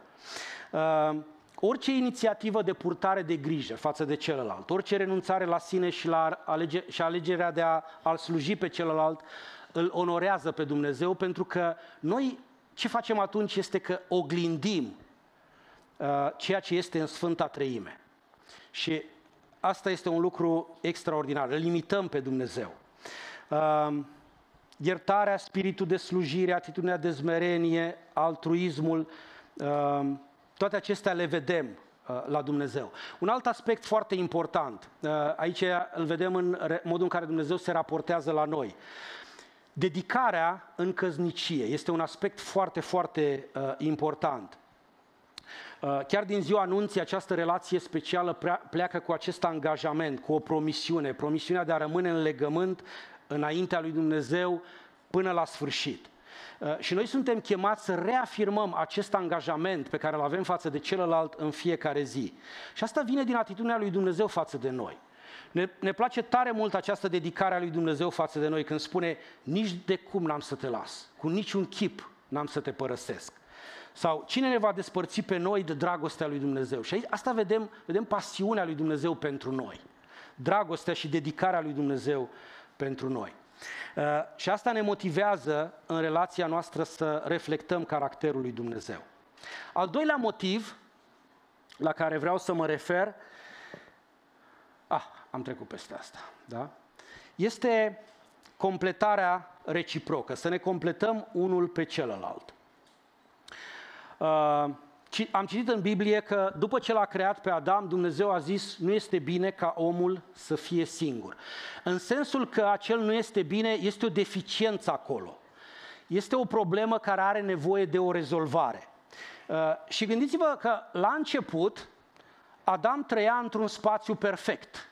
Orice inițiativă de purtare de grijă față de celălalt, orice renunțare la sine și, la alege, și alegerea de a, a-L sluji pe celălalt, îl onorează pe Dumnezeu, pentru că noi ce facem atunci este că oglindim uh, ceea ce este în Sfânta Treime. Și asta este un lucru extraordinar, îl limităm pe Dumnezeu. Uh, iertarea, spiritul de slujire, atitudinea de smerenie, altruismul, uh, toate acestea le vedem uh, la Dumnezeu. Un alt aspect foarte important, uh, aici îl vedem în modul în care Dumnezeu se raportează la noi. Dedicarea în căsnicie este un aspect foarte, foarte uh, important. Uh, chiar din ziua anunții, această relație specială pleacă cu acest angajament, cu o promisiune, promisiunea de a rămâne în legământ înaintea lui Dumnezeu până la sfârșit. Uh, și noi suntem chemați să reafirmăm acest angajament pe care îl avem față de celălalt în fiecare zi. Și asta vine din atitudinea lui Dumnezeu față de noi. Ne, ne place tare mult această dedicare a lui Dumnezeu față de noi când spune nici de cum n-am să te las, cu niciun chip n-am să te părăsesc. Sau cine ne va despărți pe noi de dragostea lui Dumnezeu? Și aici, asta vedem, vedem pasiunea lui Dumnezeu pentru noi. Dragostea și dedicarea lui Dumnezeu pentru noi. Uh, și asta ne motivează în relația noastră să reflectăm caracterul lui Dumnezeu. Al doilea motiv la care vreau să mă refer, ah, am trecut peste asta, da? Este completarea reciprocă, să ne completăm unul pe celălalt. Uh, am citit în Biblie că după ce l-a creat pe Adam, Dumnezeu a zis, nu este bine ca omul să fie singur. În sensul că acel nu este bine, este o deficiență acolo. Este o problemă care are nevoie de o rezolvare. Uh, și gândiți-vă că la început, Adam trăia într-un spațiu perfect.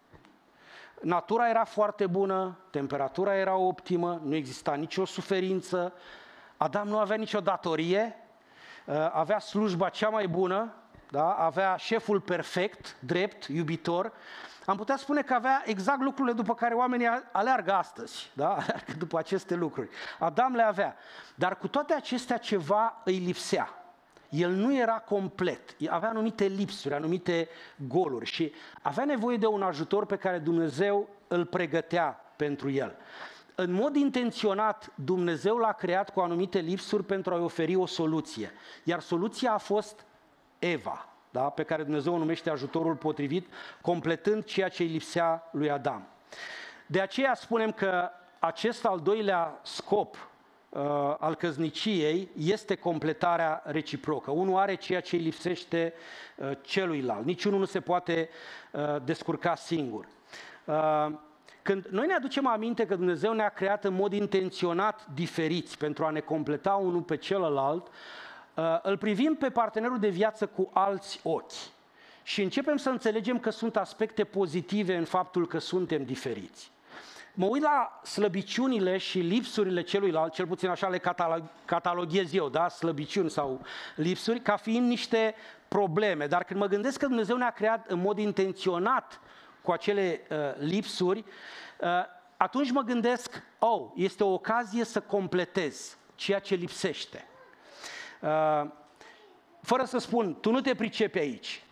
Natura era foarte bună, temperatura era optimă, nu exista nicio suferință, Adam nu avea nicio datorie, avea slujba cea mai bună, da? Avea șeful perfect, drept, iubitor. Am putea spune că avea exact lucrurile după care oamenii aleargă astăzi, da? Aleargă după aceste lucruri. Adam le avea, dar cu toate acestea ceva îi lipsea. El nu era complet, avea anumite lipsuri, anumite goluri și avea nevoie de un ajutor pe care Dumnezeu îl pregătea pentru el. În mod intenționat, Dumnezeu l-a creat cu anumite lipsuri pentru a-i oferi o soluție. Iar soluția a fost Eva, da? Pe care Dumnezeu o numește ajutorul potrivit, completând ceea ce îi lipsea lui Adam. De aceea spunem că acest al doilea scop al căsniciei este completarea reciprocă. Unul are ceea ce îi lipsește celuilalt. Niciunul nu se poate descurca singur. Când noi ne aducem aminte că Dumnezeu ne-a creat în mod intenționat diferiți pentru a ne completa unul pe celălalt, îl privim pe partenerul de viață cu alți ochi și începem să înțelegem că sunt aspecte pozitive în faptul că suntem diferiți. Mă uit la slăbiciunile și lipsurile celuilalt, cel puțin așa le catalog, cataloghez eu, da? Slăbiciuni sau lipsuri, ca fiind niște probleme. Dar când mă gândesc că Dumnezeu ne-a creat în mod intenționat cu acele uh, lipsuri, uh, atunci mă gândesc, oh, este o ocazie să completez ceea ce lipsește. Uh, fără să spun, tu nu te pricepi aici.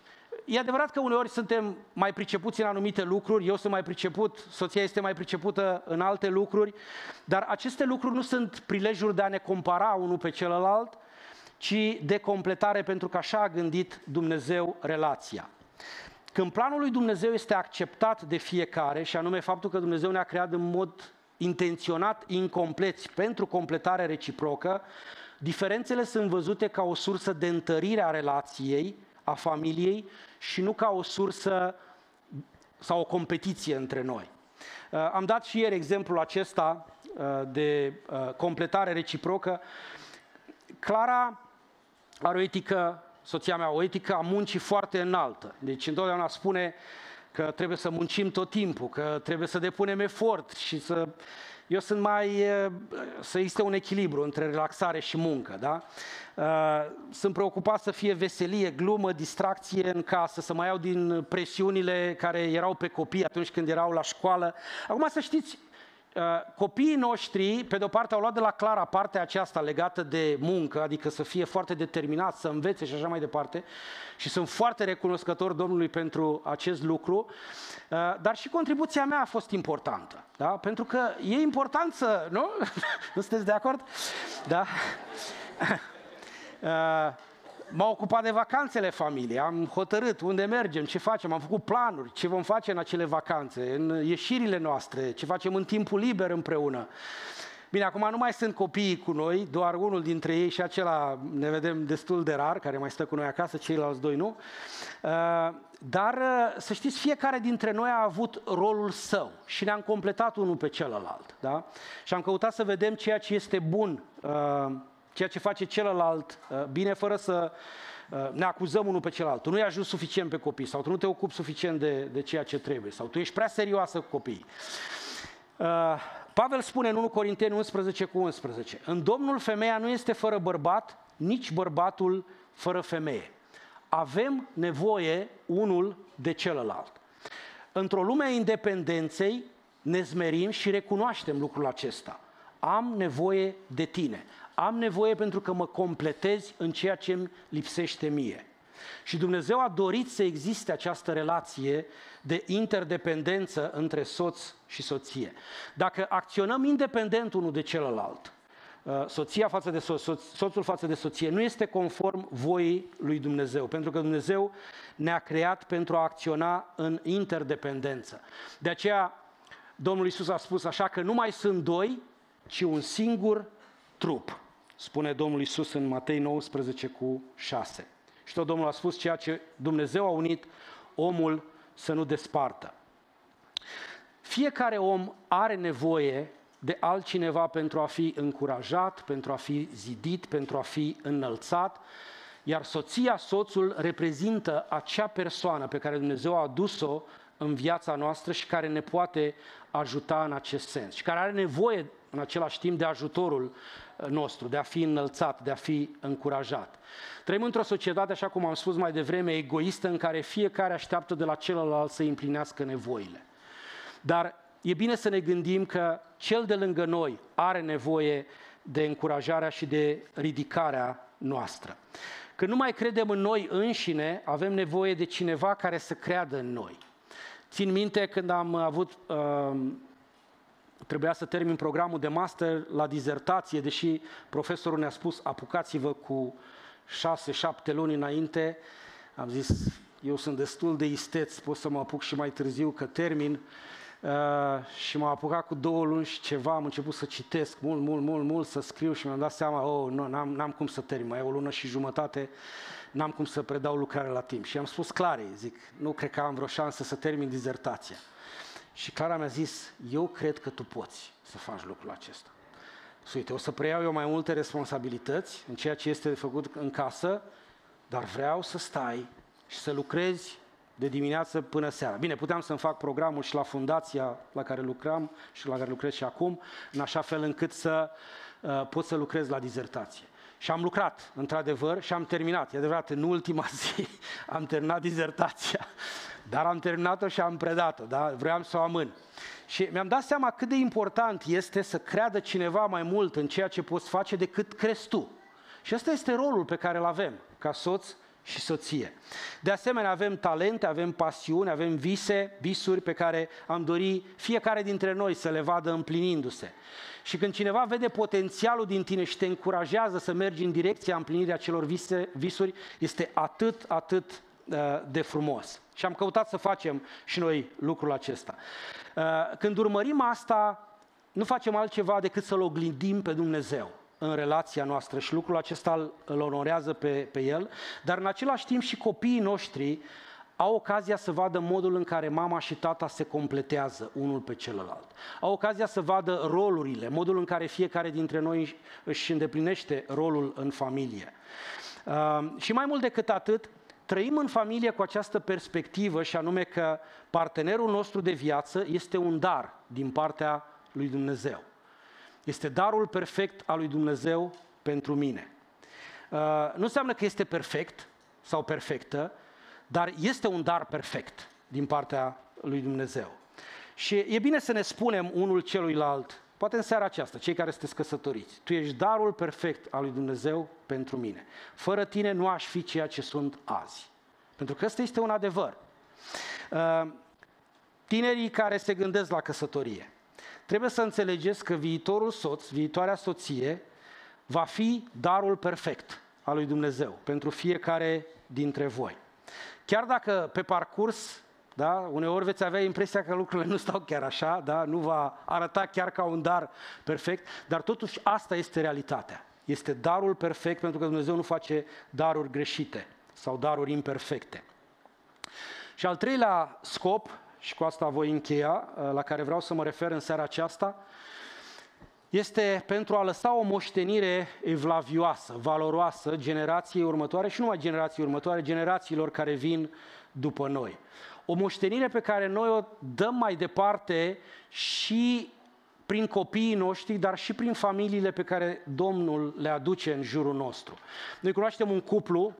e adevărat că uneori suntem mai pricepuți în anumite lucruri, eu sunt mai priceput, soția este mai pricepută în alte lucruri, dar aceste lucruri nu sunt prilejuri de a ne compara unul pe celălalt, ci de completare, pentru că așa a gândit Dumnezeu relația. Când planul lui Dumnezeu este acceptat de fiecare, și anume faptul că Dumnezeu ne-a creat în mod intenționat incompleți pentru completare reciprocă, diferențele sunt văzute ca o sursă de întărire a relației, a familiei, și nu ca o sursă sau o competiție între noi. Am dat și ieri exemplul acesta de completare reciprocă. Clara are o etică, soția mea, o etică a muncii foarte înaltă. Deci întotdeauna spune că trebuie să muncim tot timpul, că trebuie să depunem efort și să... Eu sunt mai... să existe un echilibru între relaxare și muncă, da? Sunt preocupat să fie veselie, glumă, distracție în casă, să mai iau din presiunile care erau pe copii atunci când erau la școală. Acum să știți, copiii noștri, pe de o parte, au luat de la Clara partea aceasta legată de muncă, adică să fie foarte determinați, să învețe și așa mai departe, și sunt foarte recunoscător Domnului pentru acest lucru, dar și contribuția mea a fost importantă, da? Pentru că e important să... Nu? Nu sunteți de acord? Da? M-a ocupat de vacanțele familiei, am hotărât unde mergem, ce facem, am făcut planuri, ce vom face în acele vacanțe, în ieșirile noastre, ce facem în timpul liber împreună. Bine, acum nu mai sunt copiii cu noi, doar unul dintre ei și acela ne vedem destul de rar, care mai stă cu noi acasă, ceilalți doi nu. Dar să știți, fiecare dintre noi a avut rolul său și ne-am completat unul pe celălalt. Da? Și am căutat să vedem ceea ce este bun, ceea ce face celălalt bine, fără să ne acuzăm unul pe celălalt. Tu nu i ajuns suficient pe copii, sau tu nu te ocupi suficient de, de ceea ce trebuie, sau tu ești prea serioasă cu copiii. Pavel spune în unu Corinteni unsprezece cu unsprezece: în Domnul femeia nu este fără bărbat, nici bărbatul fără femeie. Avem nevoie unul de celălalt. Într-o lume a independenței ne zmerim și recunoaștem lucrul acesta. Am nevoie de tine. Am nevoie pentru că mă completezi în ceea ce îmi lipsește mie. Și Dumnezeu a dorit să existe această relație de interdependență între soț și soție. Dacă acționăm independent unul de celălalt, soția față de soț, soțul față de soție, nu este conform voii lui Dumnezeu, pentru că Dumnezeu ne-a creat pentru a acționa în interdependență. De aceea Domnul Iisus a spus așa că nu mai sunt doi, ci un singur trup, spune Domnul Iisus în Matei nouăsprezece cu șase. Și tot Domnul a spus: ceea ce Dumnezeu a unit, omul să nu despartă. Fiecare om are nevoie de altcineva pentru a fi încurajat, pentru a fi zidit, pentru a fi înălțat, iar soția, soțul, reprezintă acea persoană pe care Dumnezeu a adus-o în viața noastră și care ne poate ajuta în acest sens și care are nevoie în același timp de ajutorul nostru, de a fi înălțat, de a fi încurajat. Trăim într-o societate, așa cum am spus mai devreme, egoistă, în care fiecare așteaptă de la celălalt să împlinească nevoile. Dar e bine să ne gândim că cel de lângă noi are nevoie de încurajarea și de ridicarea noastră. Când nu mai credem în noi înșine, avem nevoie de cineva care să creadă în noi. Țin minte când am avut... Uh, Trebuia să termin programul de master la dizertație, deși profesorul ne-a spus apucați-vă cu șase, șapte luni înainte. Am zis, eu sunt destul de isteț, pot să mă apuc și mai târziu că termin. Uh, și m-am apucat cu două luni și ceva, am început să citesc mult, mult, mult, mult, să scriu și mi-am dat seama, oh, nu, n-am, n-am cum să termin, mai e o lună și jumătate, n-am cum să predau lucrarea la timp. Și am spus Clarei, zic, nu cred că am vreo șansă să termin dizertația. Și Clara mi-a zis, eu cred că tu poți să faci lucrul acesta. Și uite, o să preiau eu mai multe responsabilități în ceea ce este de făcut în casă, dar vreau să stai și să lucrezi de dimineață până seara. Bine, puteam să-mi fac programul și la fundația la care lucram și la care lucrez și acum, în așa fel încât să uh, pot să lucrez la dizertație. Și am lucrat, într-adevăr, și am terminat. E adevărat, în ultima zi am terminat dizertația. Dar am terminat-o și am predat-o, da? Vreau să o amân. Și mi-am dat seama cât de important este să creadă cineva mai mult în ceea ce poți face decât crezi tu. Și ăsta este rolul pe care îl avem, ca soț și soție. De asemenea, avem talente, avem pasiuni, avem vise, visuri pe care am dori fiecare dintre noi să le vadă împlinindu-se. Și când cineva vede potențialul din tine și te încurajează să mergi în direcția împlinirii acelor vise, visuri, este atât, atât uh, de frumos. Și am căutat să facem și noi lucrul acesta. Uh, când urmărim asta, nu facem altceva decât să-L oglindim pe Dumnezeu în relația noastră și lucrul acesta îl onorează pe, pe El, dar în același timp și copiii noștri au ocazia să vadă modul în care mama și tata se completează unul pe celălalt. Au ocazia să vadă rolurile, modul în care fiecare dintre noi își îndeplinește rolul în familie. Uh, și mai mult decât atât, trăim în familie cu această perspectivă și anume că partenerul nostru de viață este un dar din partea lui Dumnezeu. Este darul perfect al lui Dumnezeu pentru mine. Uh, nu înseamnă că este perfect sau perfectă, dar este un dar perfect din partea lui Dumnezeu. Și e bine să ne spunem unul celuilalt, poate în seara aceasta, cei care sunteți căsătoriți, tu ești darul perfect al lui Dumnezeu pentru mine. Fără tine nu aș fi ceea ce sunt azi. Pentru că ăsta este un adevăr. Uh, tinerii care se gândesc la căsătorie, trebuie să înțelegeți că viitorul soț, viitoarea soție, va fi darul perfect al lui Dumnezeu pentru fiecare dintre voi. Chiar dacă pe parcurs, da, uneori veți avea impresia că lucrurile nu stau chiar așa, da, nu va arăta chiar ca un dar perfect, dar totuși asta este realitatea. Este darul perfect pentru că Dumnezeu nu face daruri greșite sau daruri imperfecte. Și al treilea scop, și cu asta voi încheia, la care vreau să mă refer în seara aceasta, este pentru a lăsa o moștenire evlavioasă, valoroasă generației următoare și nu numai generației următoare, generațiilor care vin după noi. O moștenire pe care noi o dăm mai departe și prin copiii noștri, dar și prin familiile pe care Domnul le aduce în jurul nostru. Noi cunoaștem un cuplu,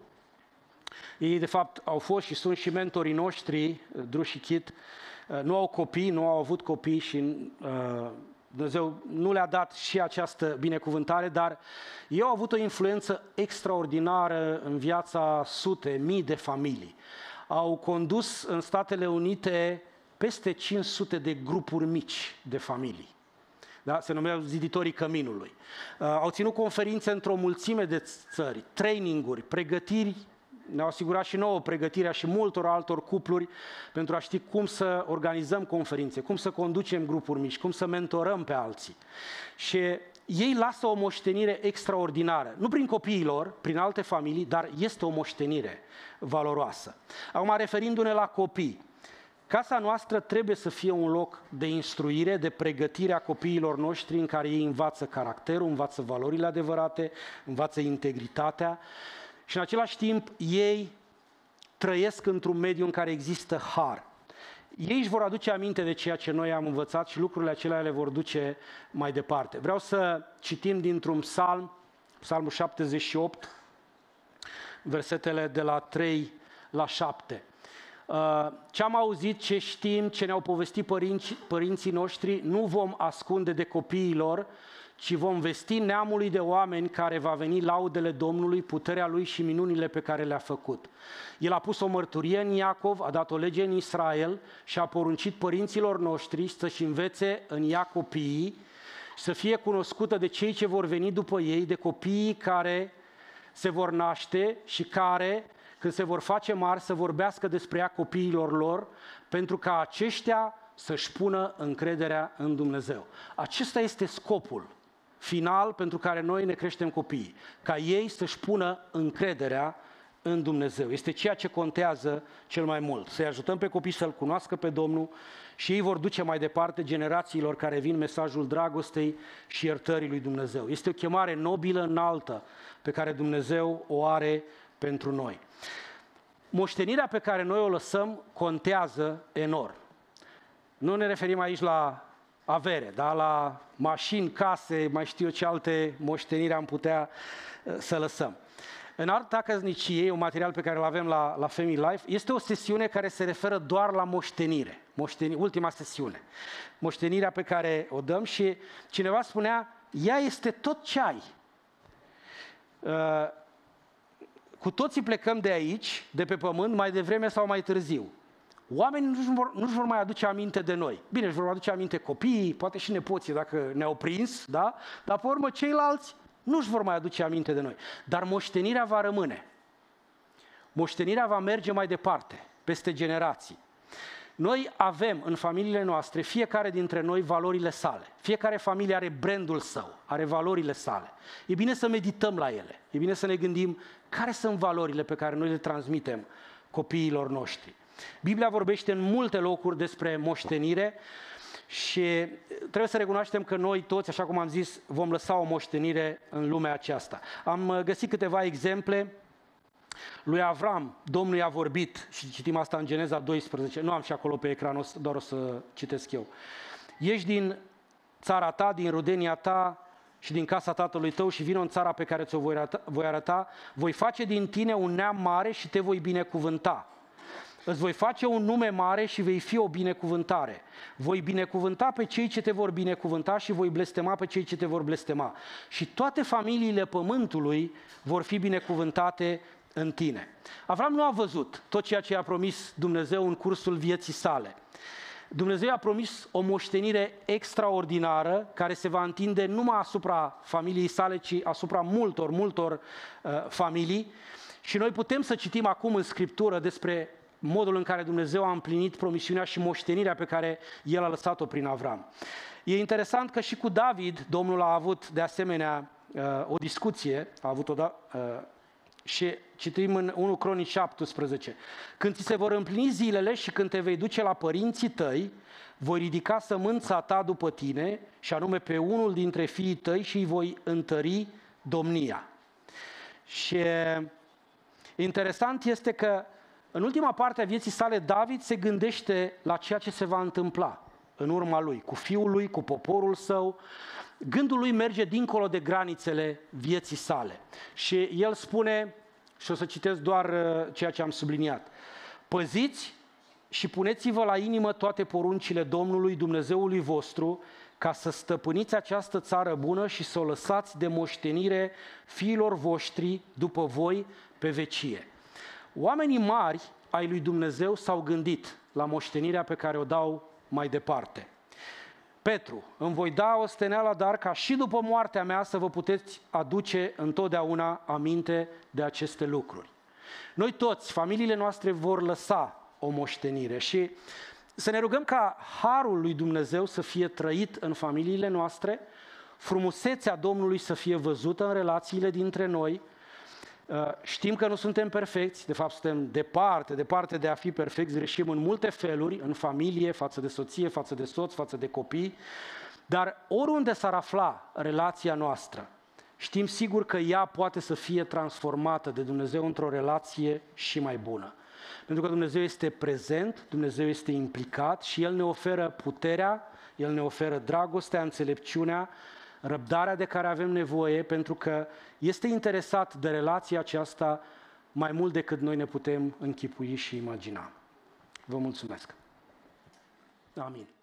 ei de fapt au fost și sunt și mentorii noștri, Drew și Kit, nu au copii, nu au avut copii și uh, Dumnezeu nu le-a dat și această binecuvântare, dar ei au avut o influență extraordinară în viața sute, mii de familii. Au condus în Statele Unite peste cinci sute de grupuri mici de familii. Da? Se numeau ziditorii căminului. Uh, au ținut conferințe într-o mulțime de țări, traininguri, pregătiri, ne-au asigurat și nouă pregătirea și multor altor cupluri pentru a ști cum să organizăm conferințe, cum să conducem grupuri mici, cum să mentorăm pe alții. Și ei lasă o moștenire extraordinară, nu prin copiii lor, prin alte familii, dar este o moștenire valoroasă. Acum, referindu-ne la copii, casa noastră trebuie să fie un loc de instruire, de pregătire a copiilor noștri în care ei învață caracterul, învață valorile adevărate, învață integritatea și în același timp ei trăiesc într-un mediu în care există har. Ei își vor aduce aminte de ceea ce noi am învățat și lucrurile acelea le vor duce mai departe. Vreau să citim dintr-un psalm, psalmul șaptezeci și opt, versetele de la trei la șapte. Ce am auzit, ce știm, ce ne-au povestit părinți, părinții noștri, nu vom ascunde de copiii lor, ci vom vesti neamului de oameni care va veni laudele Domnului, puterea Lui și minunile pe care le-a făcut. El a pus o mărturie în Iacov, a dat o lege în Israel și a poruncit părinților noștri să-și învețe în ea copiii, să fie cunoscută de cei ce vor veni după ei, de copiii care se vor naște și care, când se vor face mari, să vorbească despre ea copiilor lor, pentru ca aceștia să-și pună încrederea în Dumnezeu. Acesta este scopul final pentru care noi ne creștem copiii, ca ei să-și pună încrederea în Dumnezeu. Este ceea ce contează cel mai mult. Să-i ajutăm pe copii să-L cunoască pe Domnul și ei vor duce mai departe generațiilor care vin mesajul dragostei și iertării lui Dumnezeu. Este o chemare nobilă, înaltă, pe care Dumnezeu o are pentru noi. Moștenirea pe care noi o lăsăm contează enorm. Nu ne referim aici la avere, da? La mașini, case, mai știu eu ce alte moșteniri am putea să lăsăm. În Arta Căsniciei, un material pe care îl avem la, la Family Life, este o sesiune care se referă doar la moștenire. Moșteni, ultima sesiune. Moștenirea pe care o dăm și cineva spunea, ea este tot ce ai. cu toții plecăm de aici, de pe pământ, mai devreme sau mai târziu. Oamenii nu-și vor, nu-și vor mai aduce aminte de noi. Bine, își vor aduce aminte copiii, poate și nepoții dacă ne-au prins, da? Dar pe urmă ceilalți nu-și vor mai aduce aminte de noi. Dar moștenirea va rămâne. Moștenirea va merge mai departe, peste generații. Noi avem în familiile noastre, fiecare dintre noi, valorile sale. Fiecare familie are brandul său, are valorile sale. E bine să medităm la ele. E bine să ne gândim care sunt valorile pe care noi le transmitem copiilor noștri. Biblia vorbește în multe locuri despre moștenire și trebuie să recunoaștem că noi toți, așa cum am zis, vom lăsa o moștenire în lumea aceasta. Am găsit câteva exemple. Lui Avram, Domnul i-a vorbit, și citim asta în Geneza doisprezece, nu am și acolo pe ecran, doar o să citesc eu. Ieși din țara ta, din rudenia ta și din casa tatălui tău și vină în țara pe care ți-o voi arăta, voi arăta, voi face din tine un neam mare și te voi binecuvânta. Îți voi face un nume mare și vei fi o binecuvântare. Voi binecuvânta pe cei ce te vor binecuvânta și voi blestema pe cei ce te vor blestema. Și toate familiile pământului vor fi binecuvântate în tine. Avram nu a văzut tot ceea ce i-a promis Dumnezeu în cursul vieții sale. Dumnezeu i-a promis o moștenire extraordinară care se va întinde nu numai asupra familiei sale, ci asupra multor, multor uh, familii. Și noi putem să citim acum în Scriptură despre modul în care Dumnezeu a împlinit promisiunea și moștenirea pe care El a lăsat-o prin Avram. E interesant că și cu David, Domnul a avut de asemenea uh, o discuție, a avut o da, uh, și citim în unu Cronici șaptesprezece. Când ți se vor împlini zilele și când te vei duce la părinții tăi, voi ridica sămânța ta după tine, și anume pe unul dintre fiii tăi, și îi voi întări domnia. Și interesant este că în ultima parte a vieții sale, David se gândește la ceea ce se va întâmpla în urma lui, cu fiul lui, cu poporul său. Gândul lui merge dincolo de granițele vieții sale. Și el spune, și o să citesc doar ceea ce am subliniat: păziți și puneți-vă la inimă toate poruncile Domnului Dumnezeului vostru, ca să stăpâniți această țară bună și să o lăsați de moștenire fiilor voștri după voi pe vecie. Oamenii mari ai lui Dumnezeu s-au gândit la moștenirea pe care o dau mai departe. Petru, îmi voi da o steneală dar ca și după moartea mea să vă puteți aduce întotdeauna aminte de aceste lucruri. Noi toți, familiile noastre vor lăsa o moștenire și să ne rugăm ca harul lui Dumnezeu să fie trăit în familiile noastre, frumusețea Domnului să fie văzută în relațiile dintre noi. Știm că nu suntem perfecți, de fapt suntem departe, departe de a fi perfecți, greșim în multe feluri, în familie, față de soție, față de soț, față de copii, dar oriunde s-ar afla relația noastră, știm sigur că ea poate să fie transformată de Dumnezeu într-o relație și mai bună. Pentru că Dumnezeu este prezent, Dumnezeu este implicat și El ne oferă puterea, El ne oferă dragostea, înțelepciunea, răbdarea de care avem nevoie, pentru că este interesat de relația aceasta mai mult decât noi ne putem închipui și imagina. Vă mulțumesc. Amin.